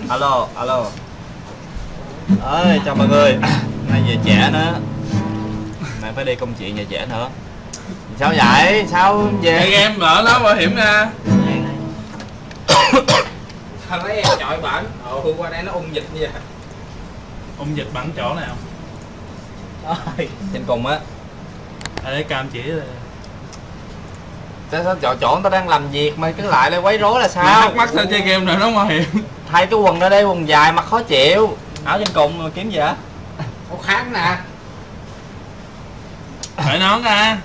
Alo, alo. Ơi, chào mọi người. Nay về trễ nữa. Mày phải đi công chuyện về trễ nữa. Sao vậy? Sao về? Hey, em mở nó bảo hiểm ra. Thằng lấy em chọi bẩn. Qua đây nó ung dịch như vậy. Ung dịch bắn chỗ nào? Trên cùng á. Để cam chỉ là... Sao chỗ người ta đang làm việc mà cứ lại đây quấy rối là sao? Thắc mắc sao chơi game rồi nó bảo hiểm. Thay cái quần ra đây, quần dài mặc khó chịu. Áo trên cùng mà kiếm gì hả? Áo khác nè. Phải nón ra.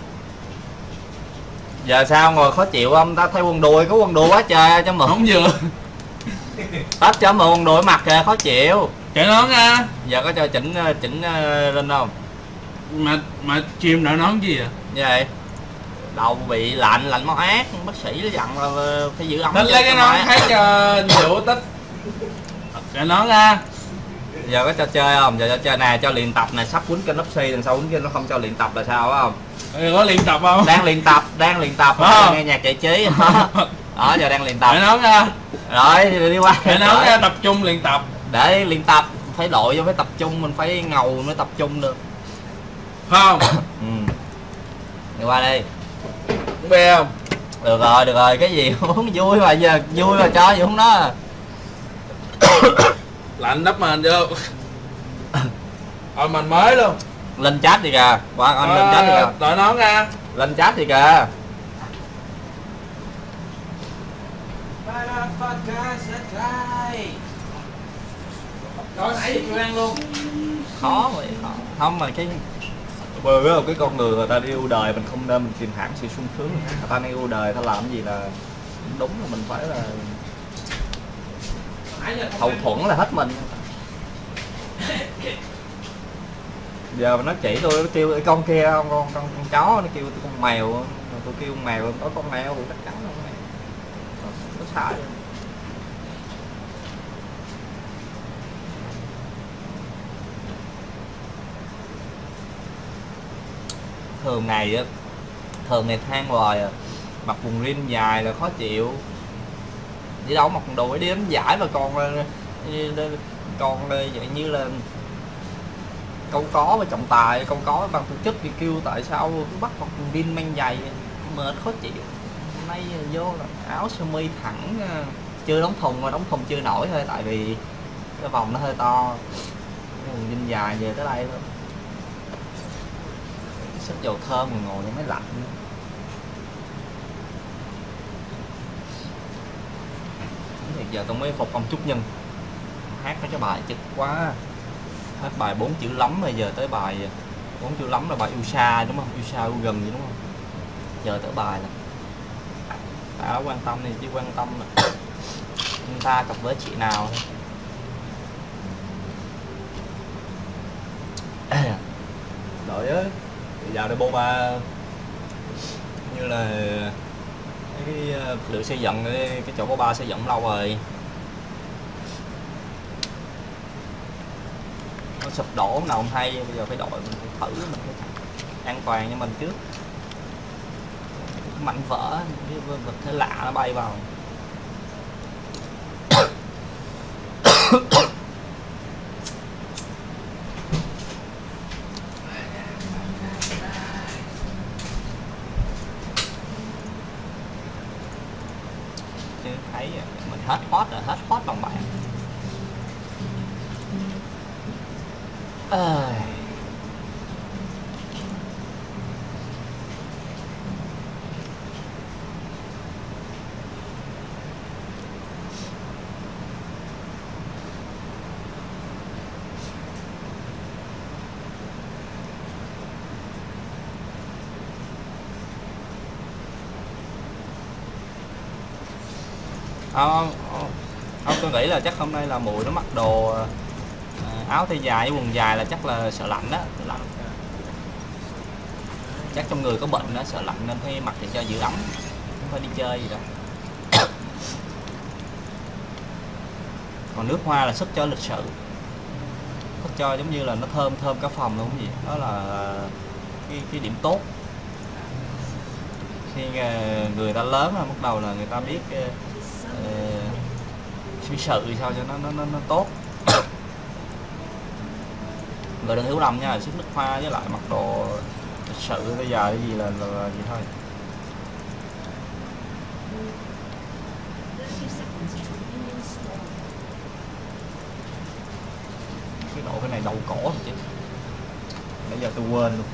Giờ sao ngồi khó chịu không? Ta thay quần đùi, có quần đùi quá trời cho mượn. Không vừa. Tết cho mượn quần đùi mặc kìa, khó chịu. Chạy nón ra. Giờ có cho chỉnh lên không? Mà chim đội nón gì vậy? Như vậy đầu bị lạnh máu ác, bác sĩ nó dặn là phải giữ ấm. Thích lấy cái nón khác cho vụ tích. Chạy nón ra. Giờ có cho chơi không? Giờ cho chơi nè, cho luyện tập này, sắp quýnh kênh Oxy, đằng sau quýnh kênh nó không cho luyện tập là sao phải không? Có luyện tập không? Đang luyện tập nghe nhạc giải trí. Đó, giờ đang luyện tập. Chạy nón ra. Rồi đi qua. Chạy nón ra, tập trung luyện tập. Để luyện tập phải đội vô, phải tập trung, mình phải ngầu mới tập trung được. Không? Đi qua đi. Uống bia không? Được rồi, cái gì uống vui mà, giờ vui mà cho gì uống đó. Lạnh đắp mền vô. Mình mới luôn. Lên chat đi kìa, qua anh lên chat đi kìa. Đội nón ra. Lên chat đi kìa. Rồi nãy chưa ăn luôn. Khó vậy, khó. Không mà cái bởi vì cái con người ta đi yêu đời, mình không nên mình tìm hãng sự sung sướng. Người ta đang yêu đời, ta làm gì là đúng, là mình phải là hậu thuẫn là hết mình. Giờ mà nó chỉ tôi, nó kêu cái con kia, con chó, nó kêu tôi con mèo, tôi kêu con mèo, nói con mèo thì chắc chắn là con mèo. Nó sai rồi. Thường ngày than hoài à, mặc quần jean dài là khó chịu, đi đâu mặc quần đùi đi đánh giải mà còn vậy như là câu có với trọng tài, câu có bằng thực chất thì kêu tại sao cứ bắt mặc quần jean mang giày mệt khó chịu. Hôm nay vô là áo sơ mi thẳng, chưa đóng thùng mà đóng thùng chưa nổi thôi, tại vì cái vòng nó hơi to, quần jean dài về tới đây thôi. Sức dầu thơm mà ngồi nó mới lạnh. Thì giờ tôi mới phục ông Trúc Nhân hát mấy cái bài chực quá, hát bài 4 chữ lắm, bây giờ tới bài 4 chữ lắm là bài yêu xa đúng không, yêu xa yêu gần gì đúng không, giờ tới bài là ta quan tâm thì chỉ quan tâm là anh ta cặp với chị nào thôi. Đợi á, dạo này Boba như là cái lượng xây dựng, cái chỗ Boba xây dựng lâu rồi, nó sụp đổ nào không hay, bây giờ phải đội, mình phải thử, mình phải an toàn cho mình trước. Mảnh vỡ, cái vật thể lạ nó bay vào. Thấy mình hết hot rồi, hết hot bằng bạn. Không, tôi nghĩ là chắc hôm nay là mùi nó mặc đồ áo tay dài với quần dài là chắc là sợ lạnh đó, sợ lạnh. Chắc trong người có bệnh đó, sợ lạnh nên phải mặc để cho giữ ấm, không phải đi chơi gì đâu. Còn nước hoa là sức cho lịch sự, sức cho giống như là nó thơm cả phòng luôn gì, đó là cái điểm tốt. Khi người ta lớn là bắt đầu là người ta biết suy sự sao cho nó tốt. Người đừng hiểu lầm nha, sức nước hoa với lại mặc đồ lịch sự bây giờ cái gì là gì thôi. Cái độ cái này đầu cổ rồi chứ, bây giờ tôi quên luôn.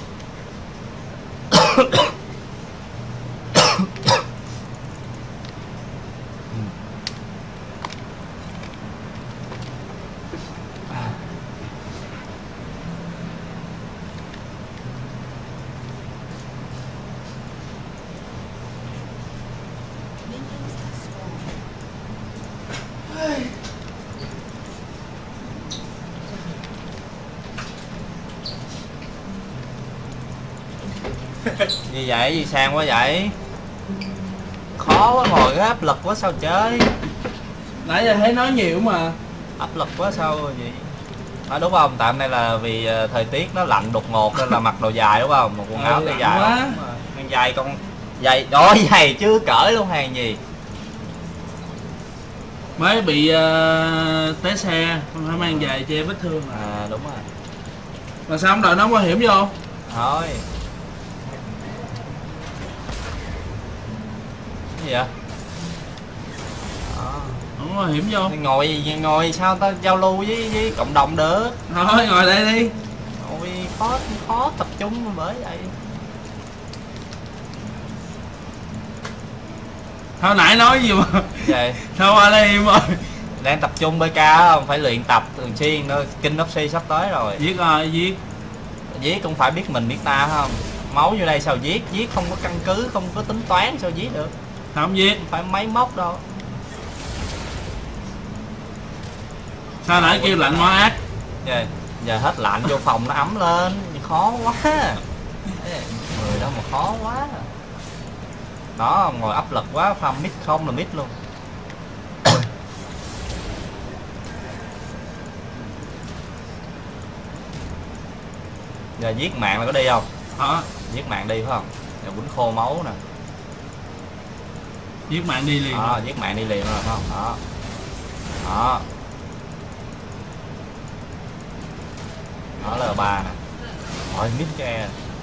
Gì vậy? Gì sang quá vậy? Khó quá, ngồi cái áp lực quá sao chơi? Nãy giờ thấy nói nhiều mà. Áp lực quá sao vậy? Đúng không? Tạm đây là vì thời tiết nó lạnh đột ngột nên là mặc đồ dài đúng không? Một quần áo tay dài quá. Mang giày con giày đó, giày chưa cởi luôn hàng gì. Mới bị té xe, không phải mang giày che vết thương à. Đúng rồi. Mà sao không đợi nó bảo hiểm vô? Thôi. Cái gì vậy? Không có bảo hiểm vô. Ngồi sao ta giao lưu với cộng đồng được? Thôi ngồi đây đi. Ngồi khó tập trung bởi vậy. Thôi nãy nói gì mà. Vậy. Thôi qua đây em ơi. Đang tập trung BK không? Phải luyện tập thường xuyên nữa. Kinh Oxy sắp tới rồi. Giết rồi, giết. Giết cũng phải biết mình biết ta không? Máu vô đây sao giết? Giết không có căn cứ, không có tính toán sao giết được? Không giết. Không phải máy móc đâu. Sao nãy kêu lạnh quá ác? Giờ hết lạnh vô phòng nó ấm lên. Khó quá. Người đâu mà khó quá. Đó, ngồi áp lực quá, farm mid không là mid luôn. Giờ giết mạng là có đi không? Hả? Giết mạng đi phải không? Giờ quýnh khô máu nè. Giết mạng đi liền. Giết mạng đi liền rồi phải không? Đó. Đó. Đó là L3 nè. Rồi mid ke.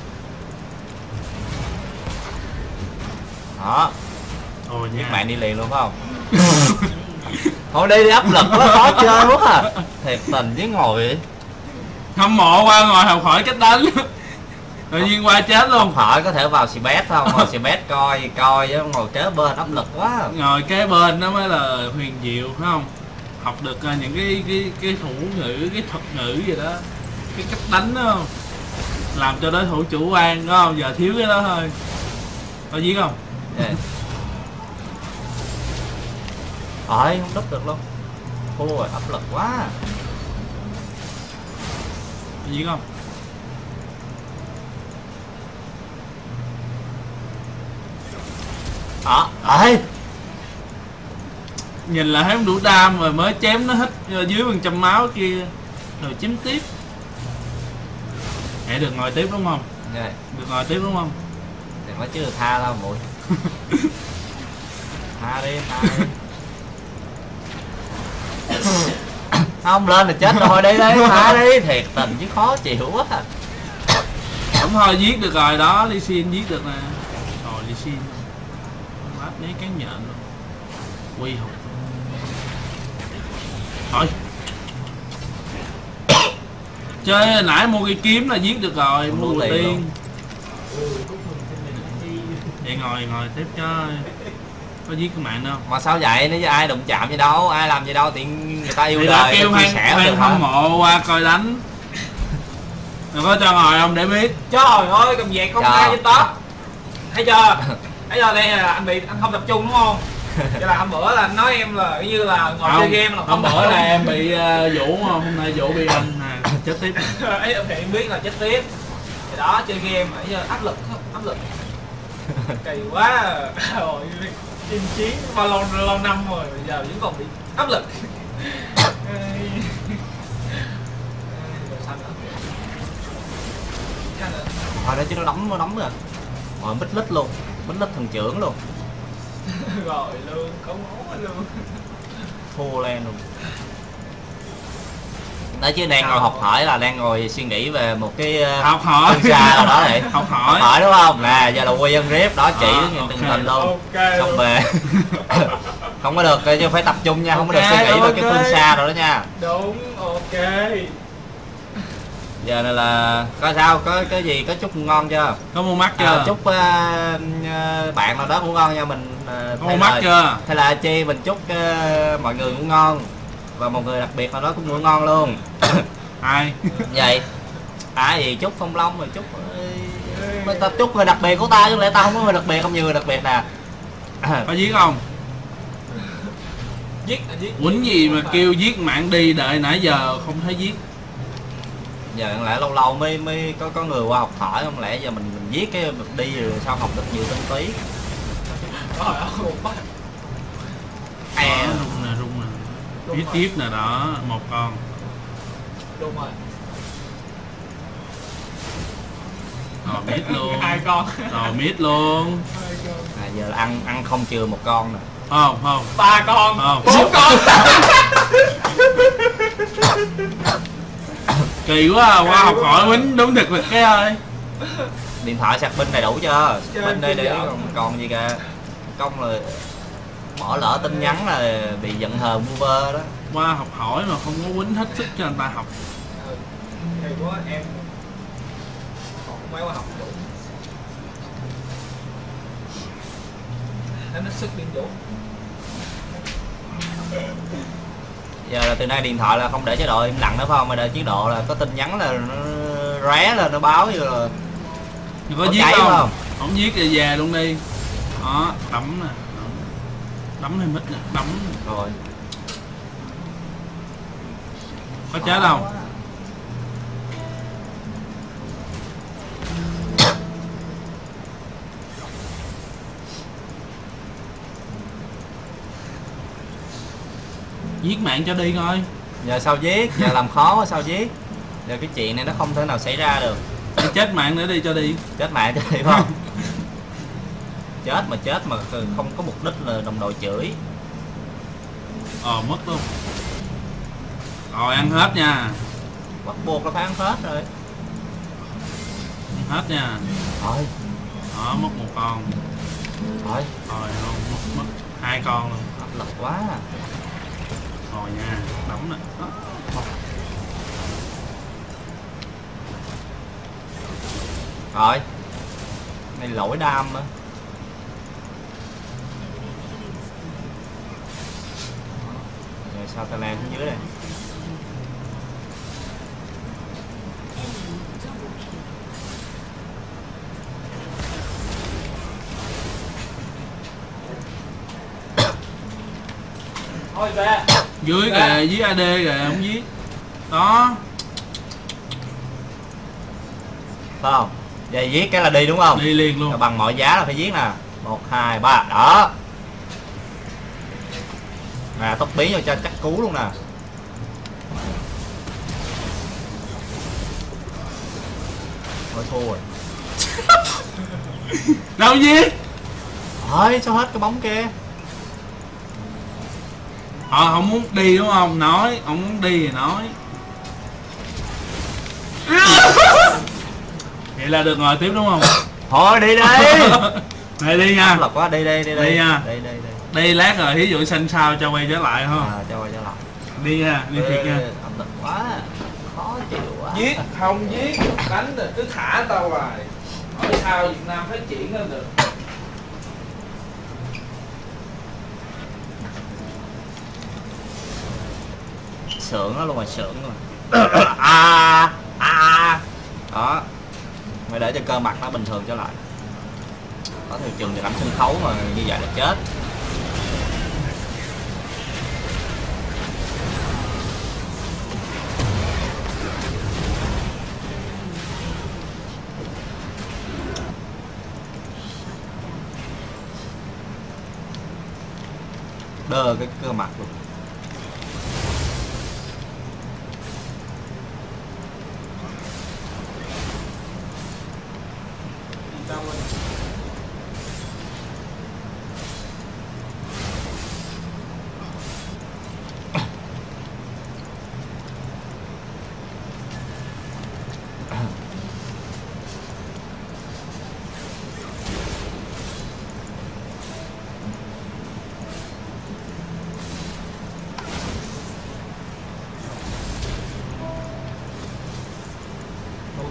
Đó. Ồ, Giết mạng đi liền luôn phải không? Thôi đi áp lực quá, khó chơi quá à. Thiệt tình với ngồi hâm mộ qua ngồi học hỏi cách đánh. Tự nhiên qua chết luôn. Hỏi có thể vào Cbet không? Ngồi Cbet coi chứ ngồi kế bên áp lực quá. Ngồi kế bên nó mới là huyền diệu phải không? Học được những cái thủ ngữ, cái thuật ngữ gì đó, cái cách đánh đó không? Làm cho đối thủ chủ quan đúng không? Giờ thiếu cái đó thôi. Có giết không? Không đúp được luôn. Thua rồi, áp lực quá. Có giết không? Nhìn là thấy không đủ đam rồi mới chém nó hết dưới 100 máu kia rồi chém tiếp. Để được ngồi tiếp đúng không? Được ngồi tiếp đúng không? Thì mới chứ tha đâu muội. Tha đi. Không lên là chết rồi, đi tha đi, thiệt tình chứ khó chịu quá. Không thôi giết được rồi đó, Lee Sin giết được nè. Rồi Lee Sin bát mấy cán nhện luôn. Quy hụt. Thôi. Chơi nãy mua cây kiếm là giết được rồi, mua đầu tiên. Vậy ngồi tiếp cho. Có giết cái mạng đâu. Mà sao vậy? Nếu ai đụng chạm gì đâu, ai làm gì đâu, tiện người ta yêu thì đời kêu chia sẻ được hâm mộ qua coi đánh. Đừng có cho ngồi không để biết. Trời ơi, cầm vẹt không ai trên top. Thấy chưa? Thấy chưa, đây là anh không tập trung đúng không? Vậy là hôm bữa là anh nói em là như là ngồi chơi game là hôm bữa là em bị Vũ không? Hôm nay Vũ bị anh nè, chết tiếp. Ấy thì em biết là chết tiếp. Thì đó, chơi game mà áp lực. Kỳ quá. Rồi chinh chiến bao lâu năm rồi bây giờ vẫn còn bị áp lực. Hồi đó chứ nó đóng rồi. Rồi bích lít luôn, bích lít thần trưởng luôn. Rồi luôn, có máu luôn. full lên luôn. Đó chứ đang ngồi học hỏi là đang ngồi suy nghĩ về một cái học hỏi phương xa nào đó này. học hỏi Đúng không? Nè giờ là quay dân rep đó chỉ từng ok. hình luôn. Ok Xong luôn. về. Không có được chứ phải tập trung nha, không có được Ok, suy nghĩ về cái ok. phương xa rồi đó nha. Đúng, ok. Giờ này là có sao, có cái gì, có chúc ngon chưa? có mua mắt chưa? Chúc bạn nào đó cũng ngon nha, mình có mua mắt chưa? hay là chi mình chúc mọi người cũng ngon và một người đặc biệt nào đó cũng ngủ ngon luôn. Ai? Vậy gì chúc Phong Long rồi chúc mình ta chúc người đặc biệt của ta chứ lẽ tao không có người đặc biệt, không nhiều người đặc biệt nè. có giết không? Giết là giết. Quýnh gì mà kêu giết mạng đi, đợi nãy giờ không thấy giết. Giờ không lẽ lâu lâu mới có người qua học hỏi, không lẽ giờ mình viết cái đi rồi sao học được nhiều tinh túy. Rồi ôi bắt. Rung nè. Đúng Tiếp rồi. tiếp nè đó, một con. Đúng rồi. Rồi mít luôn. 2 con. Rồi mít luôn. 2 con. Giờ là ăn không chừa một con nè. Không. 3 con. Không. 4 con. Kỳ quá à, qua học hỏi quýnh đúng thực lực cái ơi. Điện thoại sạc pin đầy đủ chưa? Chơi Pin đây để video. còn gì kìa. Công là bỏ lỡ tin nhắn là bị giận hờn vu vơ đó. Qua học hỏi mà không có quýnh hết sức cho anh ta học. Hay quá em. Còn mấy qua học đủ. Nó sức điên đủ. Giờ là từ nay điện thoại là không để chế độ im lặng nữa phải không? Mà để chế độ là có tin nhắn là nó ré lên nó báo như là Có có giết cháy không? không? Không giết thì về luôn đi. Đó, đấm nè. Đấm hay mít nè, đấm. Rồi. Có chết không? Giết mạng cho đi coi. Giờ sao giết? Giờ làm khó quá sao giết? Giờ cái chuyện này nó không thể nào xảy ra được. Đi chết mạng nữa đi cho đi. Chết mẹ chứ phải không? chết mà không có mục đích là đồng đội chửi. Mất luôn. Rồi ăn hết nha. Bắt buộc là phải ăn hết rồi. Ăn hết nha. Rồi, Đó, mất một con. rồi, Rồi luôn, mất 2 con luôn. áp lực quá. Rồi nha, đấm nè. Đó. Rồi. Này lỗi đam á. Rồi sao ta lan xuống dưới đây? Thôi về. Dưới kìa, dưới AD kìa, không giết. Đó, Phải không? Giờ giết cái là đi đúng không? đi liền Rồi luôn. bằng mọi giá là phải giết nè. 1, 2, 3, đó. Nè, tóc bí cho chắc cú luôn nè. Thôi thua rồi. Đâu giết? Thôi sao hết cái bóng kia. Họ không muốn đi đúng không? Nói, không muốn đi thì nói. Vậy là được ngồi tiếp đúng không? Thôi đi đi. Này đi nha. Áp lực quá, đi đi Đi nha. Đi. Đi lát rồi thí dụ xanh sao cho quay trở lại không? Cho quay trở lại. Đi nha, đi thiệt nha. Áp lực quá. Khó chịu quá. Giết, không giết, đánh rồi cứ thả tao hoài. Hỏi sao Việt Nam phát triển lên được. Sượng nó luôn rồi, sượng rồi. Đó. Mày để cho cơ mặt nó bình thường trở lại. Có theo chừng thì làm sân khấu mà như vậy là chết. Đơ cái cơ mặt luôn. Đâu rồi?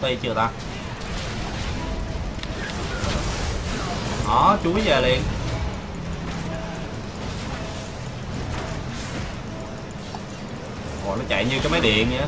ulti chưa ta? Đó, chuối về liền. Ồ, nó chạy như cái máy điện vậy á.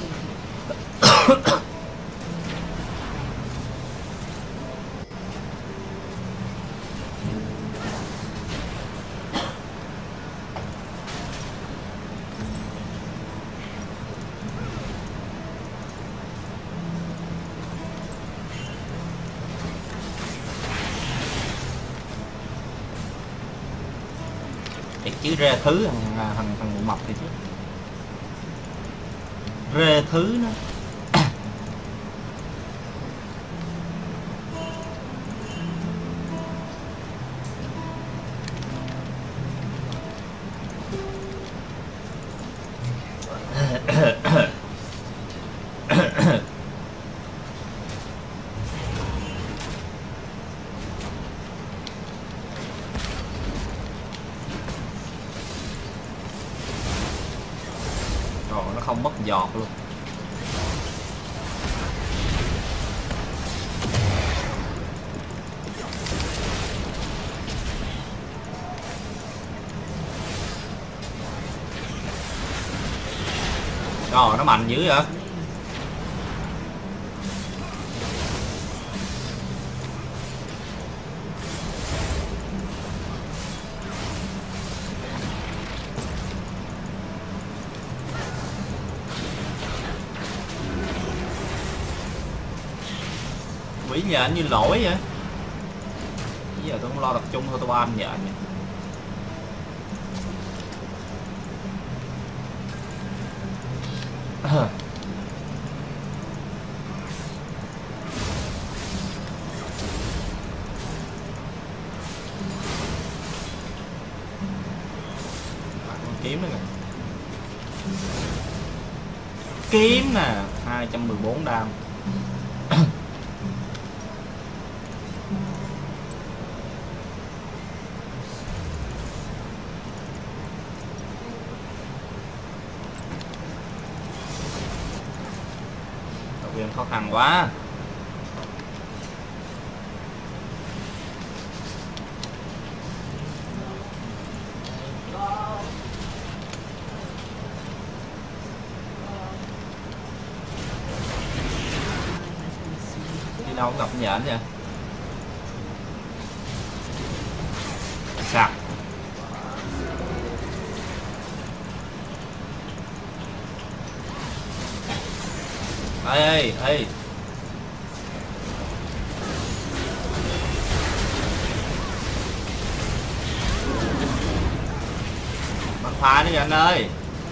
Chứ rê thứ thằng mập thì chứ rê thứ nó nó không mất giọt luôn. Rồi nó mạnh dữ vậy. Quỷ nhện như lỗi vậy. Bây giờ tôi không lo tập trung thôi, tôi ban nhện vậy. Con kiếm nữa nè. Kiếm nè, 214 đam. Khó khăn quá. Đi đâu cũng gặp nhện vậy. Sạc. Ê ê bắn phá đi anh ơi.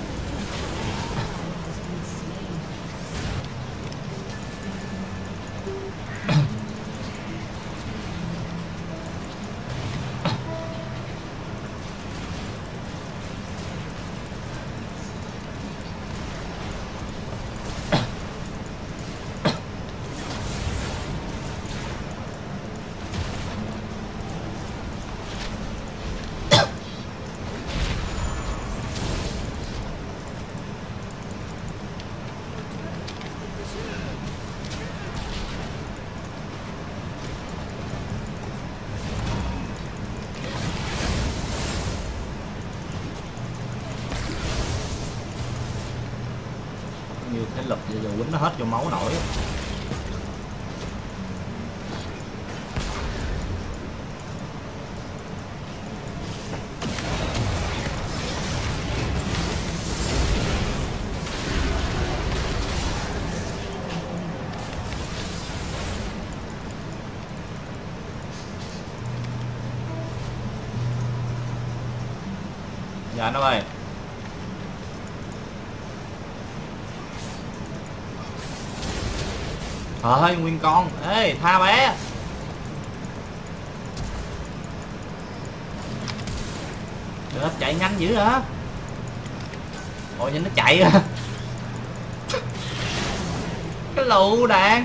Như thế lực giờ quýnh nó hết vô máu nổi. Dạ nó ơi. Ơi nguyên con. Ê tha bé. Được chạy nhanh dữ hả? Ôi nhìn nó chạy à. Cái lụ đạn.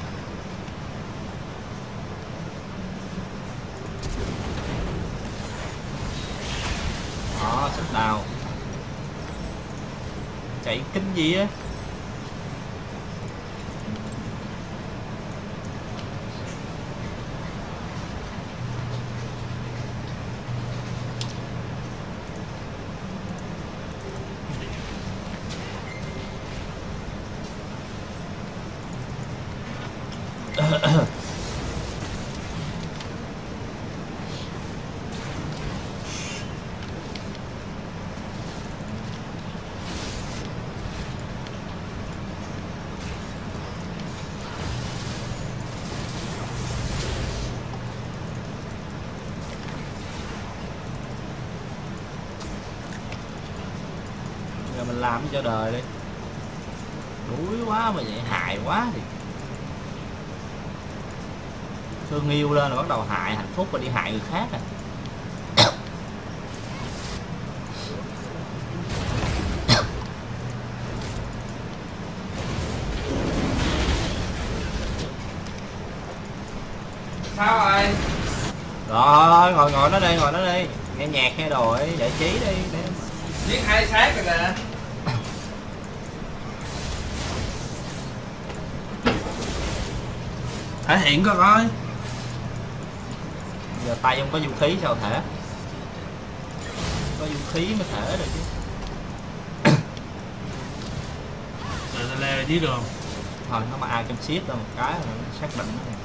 Đó sắp đào. Chạy kinh gì á. Giờ mình làm cho đời đi. Đuối quá mà vậy, hại quá thì thương yêu lên là bắt đầu hại hạnh phúc và đi hại người khác à. Sao rồi? Rồi ngồi nó đi, ngồi nó đi, nghe nhạc nghe đồ ấy, giải trí đi để Giết 2 xác rồi nè. Thể hiện coi. giờ tay không có vũ khí sao thể, có vũ khí mới thể được chứ. Rồi ta leo dưới đường. Thôi nó mà ai trong ship ra một cái là nó xác định nó.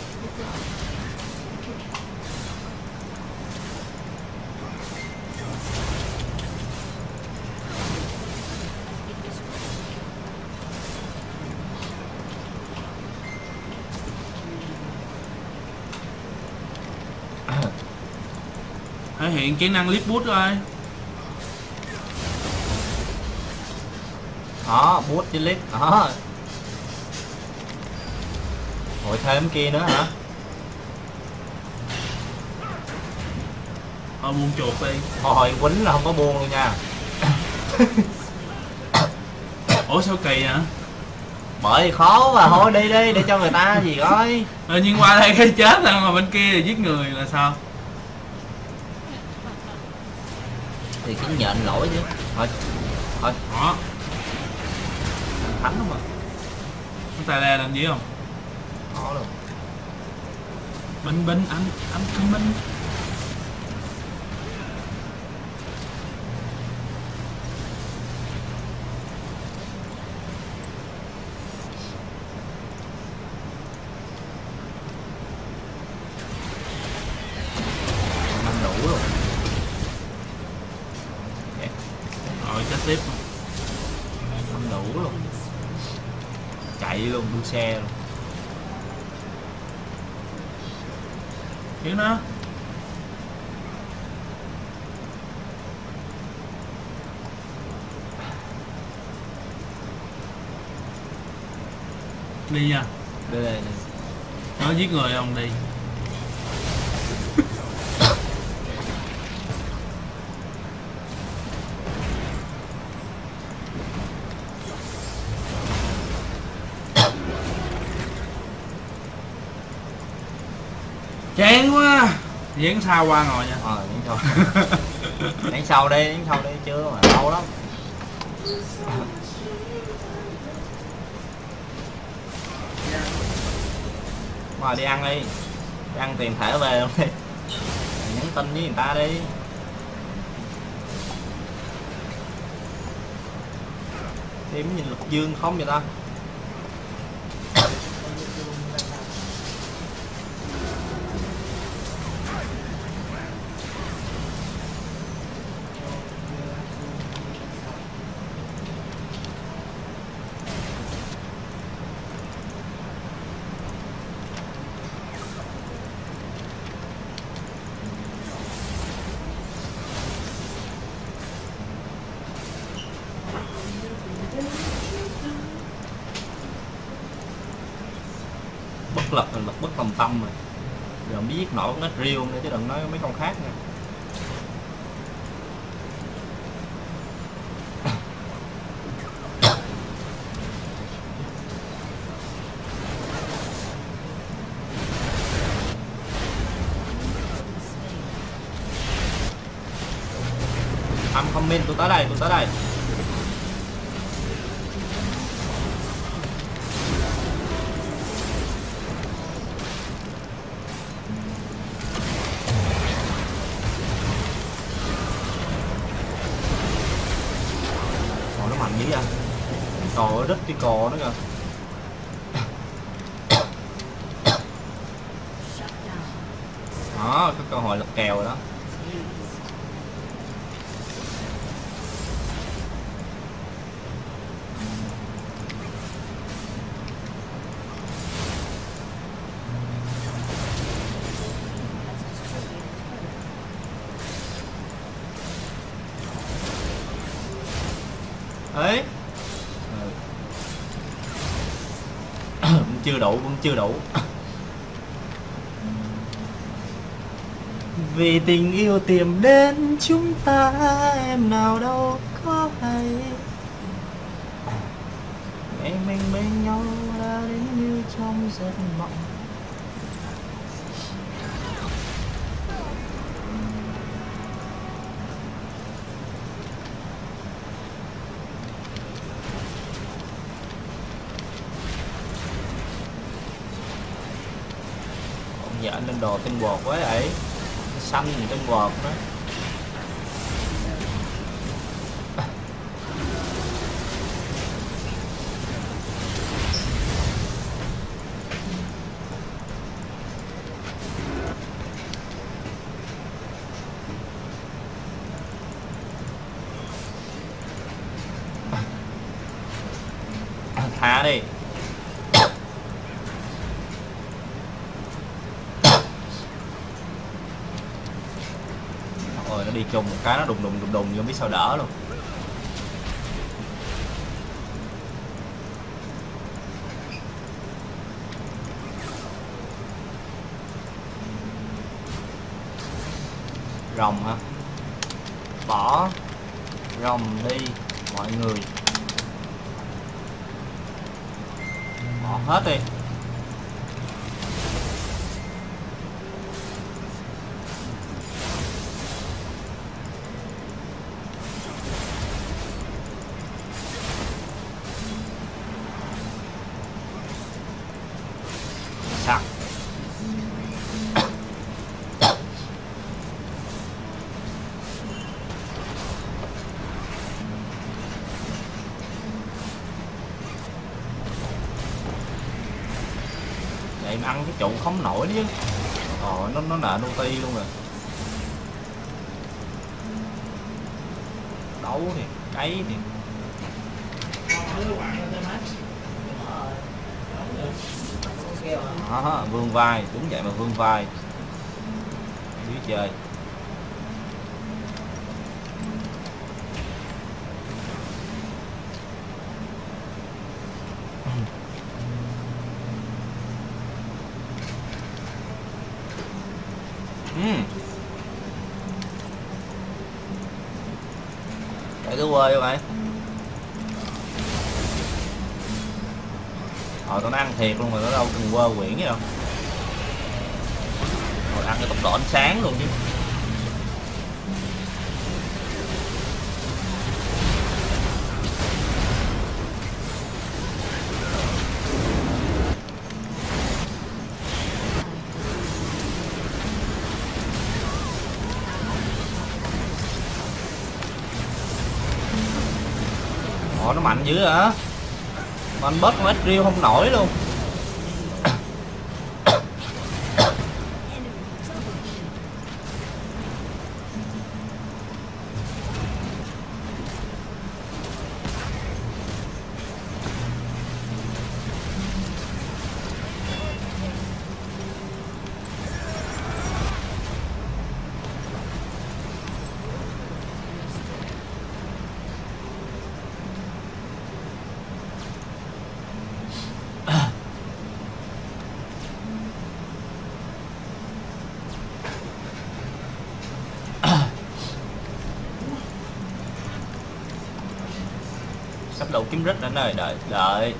Thể hiện kỹ năng lift boost coi. Đó bút với lít đó. Hội thêm kia nữa hả? Thôi buông chuột đi. Hồi quýnh là không có buông luôn nha. Ủa sao kỳ hả? Bởi khó mà thôi đi đi để cho người ta gì coi. Nhưng qua đây cái chết rồi mà bên kia là giết người là sao? Thì cái nhện lỗi chứ. Thôi thôi Đó. thánh không mà. Cái tay le làm gì không? Khó luôn. Binh anh binh. Năm đủ rồi. Rồi chết tiếp. Năm đủ luôn. Chạy luôn, đua xe luôn. Hiểu nó. Đi nha. Đây. Nó giết người không đi. Chán quá. Dán sao qua ngồi nha. Đến sau. Đến sau đi chưa mà lâu lắm. Mà đi ăn đi. Đi ăn tiền thẻ về luôn đi. Nhắn tin với người ta đi. Tìm nhìn lục dương không vậy ta? Bất lực mình bất tầm tâm rồi. Giờ không biết nổi con nít riêu nữa chứ đừng nói mấy con khác nha. I'm coming, tôi tới đây. Nó mạnh dữ vậy. Trời ơi, rất cái cò nữa kìa. Đó, có cơ hội lật kèo rồi đó. Ấy chưa đủ, vẫn chưa đủ. Vì tình yêu tìm đến chúng ta, em nào đâu có hay. Ngày mình bên nhau đã đến như trong giấc mộng. Dạ anh lên đồ tinh bột quá ấy, xanh thì tinh bột đó. Thả đi. Rồi nó đi chung một cái nó đùng đùng nhưng biết sao đỡ luôn. Rồng hả? Bỏ rồng đi mọi người. Bỏ hết đi. Sạc. Vậy em ăn cái trụ không nổi chứ. Nó nợ ulti luôn rồi. Đấu thì cái thì đó, vương vai, đúng vậy mà vương vai dưới trời. Để cái quê vô mày. Tao nó ăn thiệt luôn mà, nó đâu cần quơ quyển gì đâu. Rồi ăn cái tốc độ ánh sáng luôn chứ. Nó mạnh dữ hả? Mà anh bớt mất riêu không nổi luôn. Sắp đầu kiếm rít nữa rồi, đợi.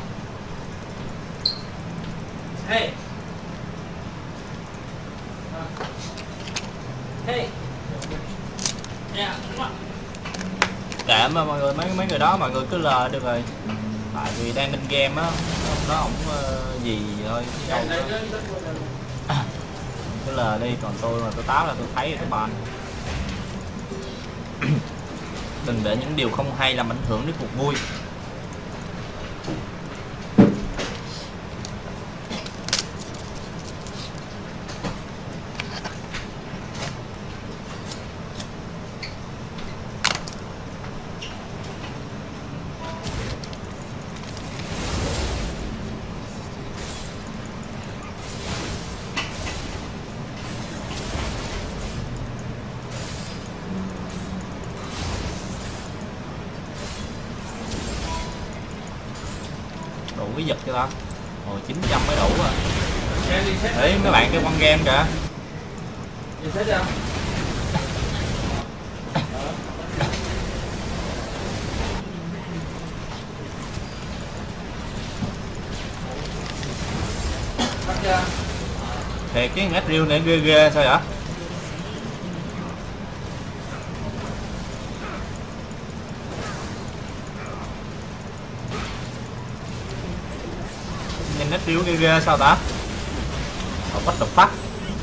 Hey. Hey. Yeah. Kệ mà mọi người, mấy người đó mọi người cứ lờ được rồi. Tại vì đang lên game á, nó không gì thôi chứ đâu. Cứ lờ đi, còn tôi mà tôi táo là tôi thấy rồi tôi ban. Đừng để những điều không hay làm ảnh hưởng đến cuộc vui. giật cho ta. Ồ 900 mới đủ à. Reset. Đấy mấy bạn cái con game kìa. Reset chưa? Tắt chưa? Thiệt cái Ezreal này ghê ghê sao vậy? Nhìn Ezreal ghê ghê sao ta? What the fuck?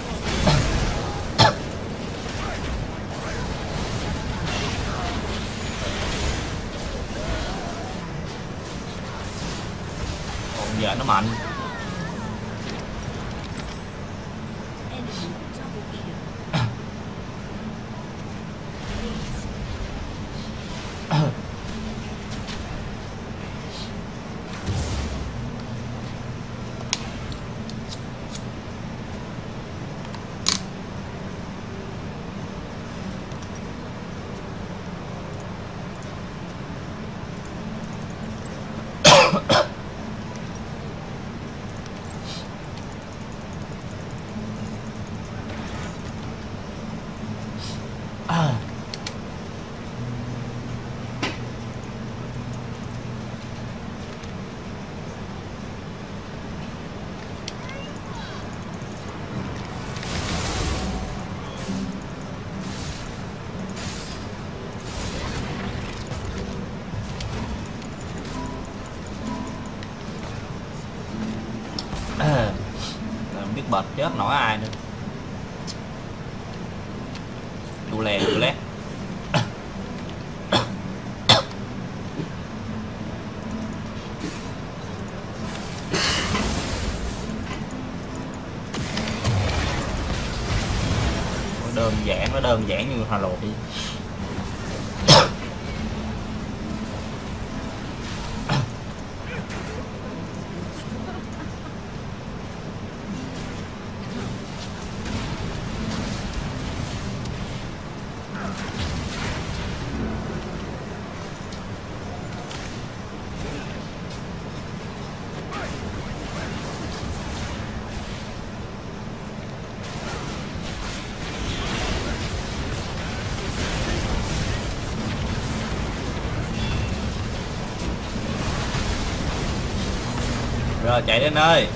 Còn giờ nó mạnh. Không biết bật chết nổi ai nữa. Đu lè đu lét. Nó đơn giản như Hà Nội. Rồi chạy đến ơi.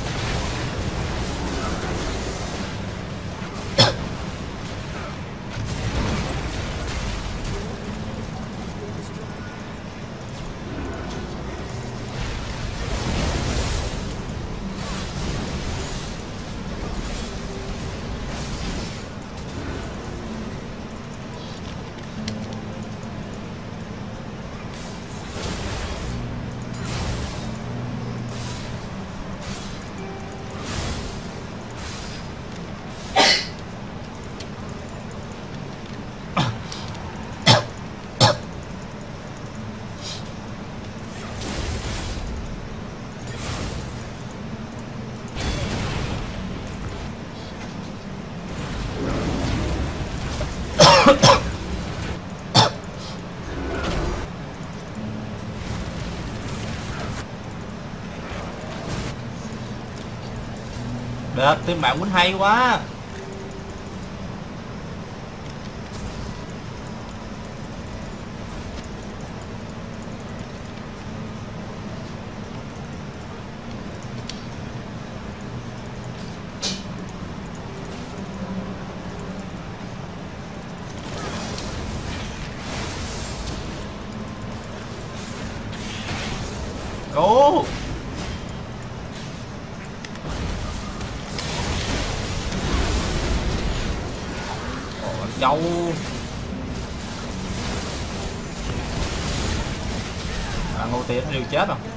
Được, team bạn quýnh hay quá. Cố. Châu Ngô Tiến đều chết rồi.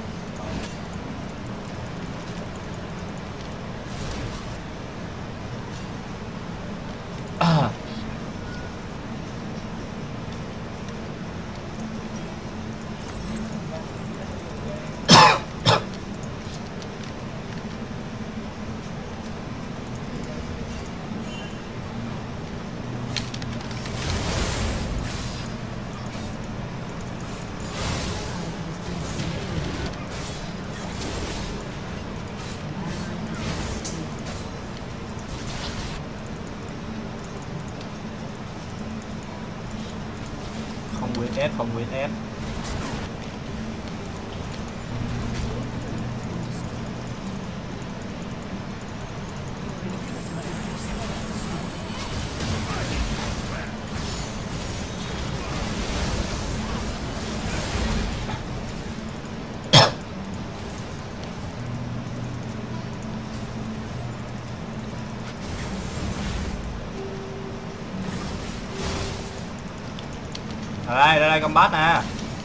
QSS không QSS. Ra đây combat nè.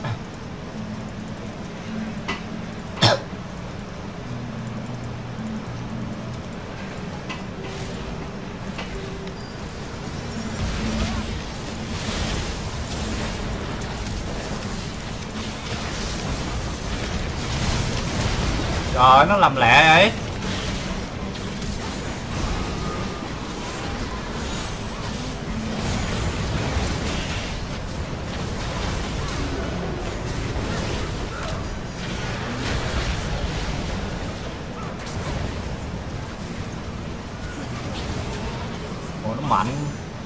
Trời, nó làm lẹ vậy. Ủa, nó mạnh.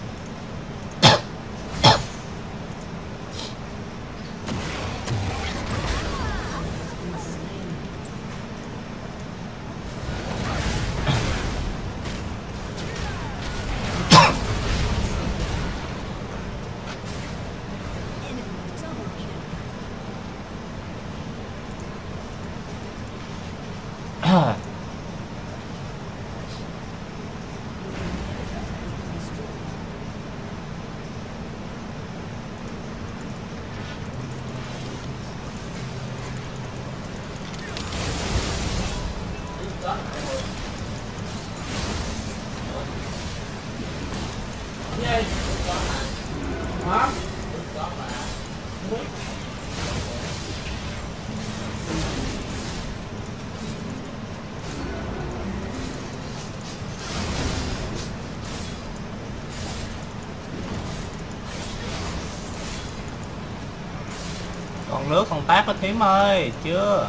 Hả? Còn nước còn tát đó thím ơi, chưa.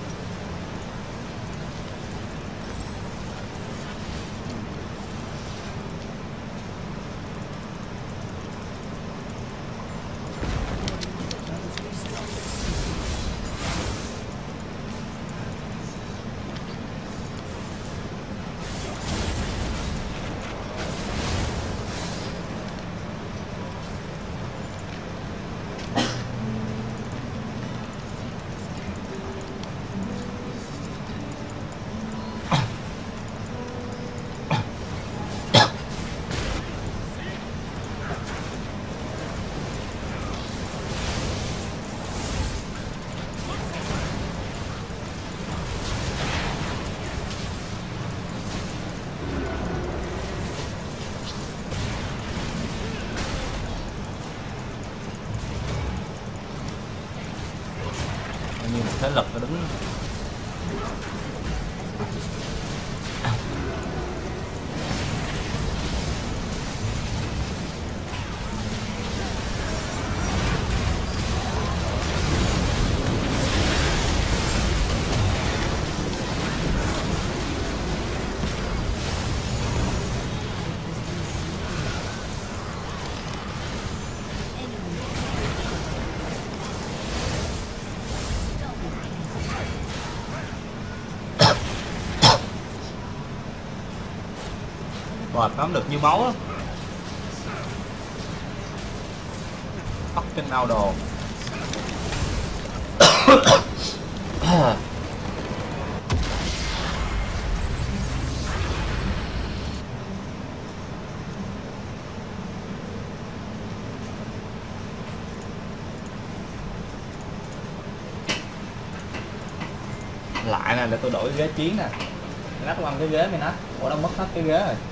Như một thế lực nó đứng. Bọt nắm được như máu á. Bắt trên ao đồ. Lại nè, để tôi đổi ghế chiến nè. Mày nát quăng cái ghế mày nát. Ủa đâu mất hết cái ghế rồi.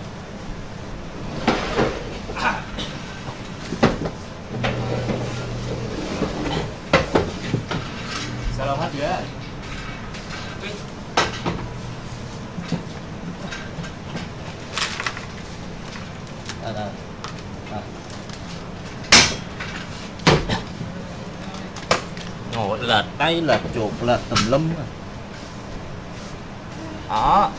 Sao đâu hết ghế. Ngồi lệch đây, lệch chuột, lệch tùm lum rồi. Đó.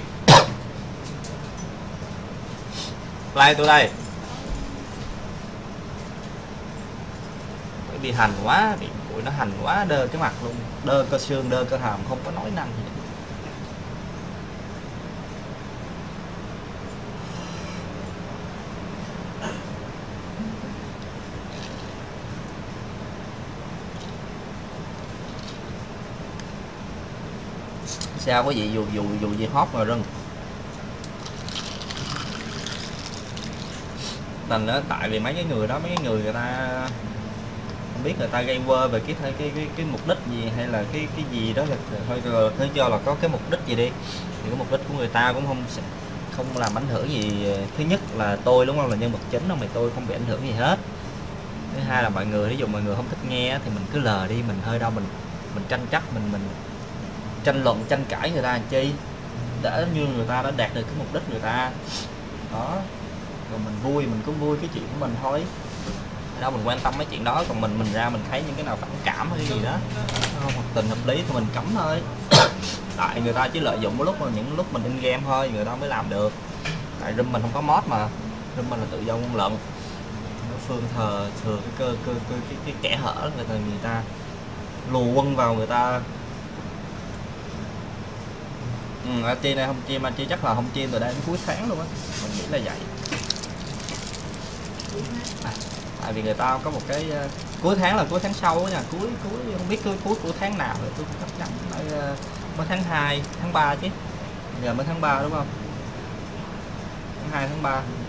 Play tôi đây. bị hành quá, bị bụi nó hành quá, đơ cái mặt luôn, đơ cơ xương, đơ cơ hàm, không có nói năng gì. Sao có gì dù gì hót rồi rừng. Tình đó tại vì mấy cái người đó, mấy cái người ta không biết người ta gây quơ về cái mục đích gì hay là cái gì đó, là thôi thứ cho là có cái mục đích gì đi, thì cái mục đích của người ta cũng không làm ảnh hưởng gì. Thứ nhất là tôi đúng không, là nhân vật chính đâu, tôi không bị ảnh hưởng gì hết. Thứ hai là mọi người, ví dụ mọi người không thích nghe thì mình cứ lờ đi, mình hơi đâu mình tranh chấp, mình tranh luận tranh cãi người ta làm chi, để như người ta đã đạt được cái mục đích người ta đó. Rồi mình vui, mình cứ vui cái chuyện của mình thôi, đâu mình quan tâm mấy chuyện đó. Còn mình ra mình thấy những cái nào phản cảm hay cái gì đó không hợp tình hợp lý thì mình cấm thôi. Tại người ta chỉ lợi dụng những lúc mình in game thôi, người ta mới làm được. Tại room mình không có mod mà, room mình là tự do ngôn luận. Phương thừa cái kẽ hở người ta lù quân vào người ta. Chi này không chim, anh chi chắc là không chim từ đây đến cuối tháng luôn á, mình nghĩ là vậy. Tại vì người ta có một cái cuối tháng là cuối tháng sau á nha, cuối không biết cuối của tháng nào rồi tôi không chắc chắn. Mới tháng 2, tháng 3 chứ, giờ mới tháng 3 đúng không, tháng 2 tháng 3